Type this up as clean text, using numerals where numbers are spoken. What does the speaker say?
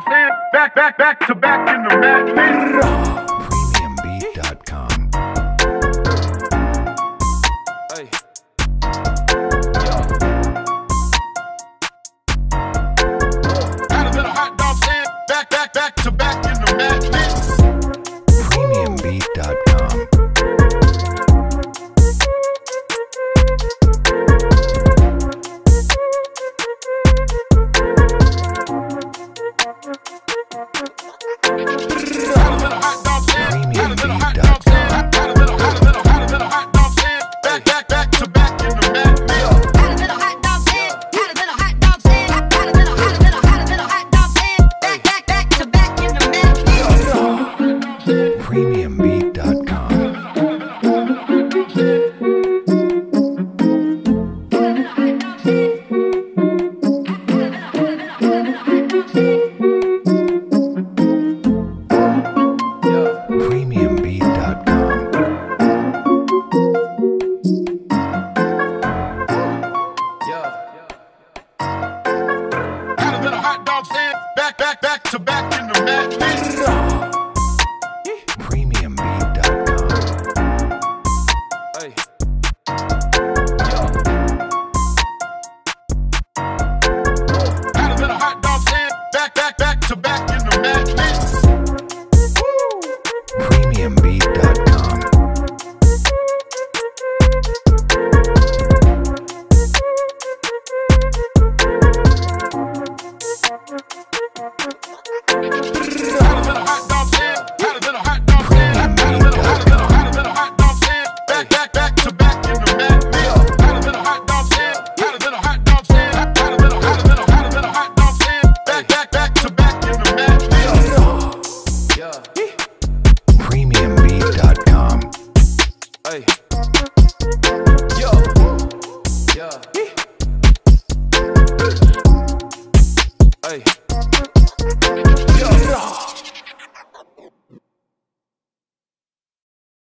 I'm saying? Back to back in the madness. Premiumbeat.com. Hey. Had a little hot dog stand, back to back in the madness. Premiumbeat.com. Back to back in the madness. Premiumbeat.com. Hey. Had a little hot dog stand, back to back in the madness. Premiumbeat.com. Hey.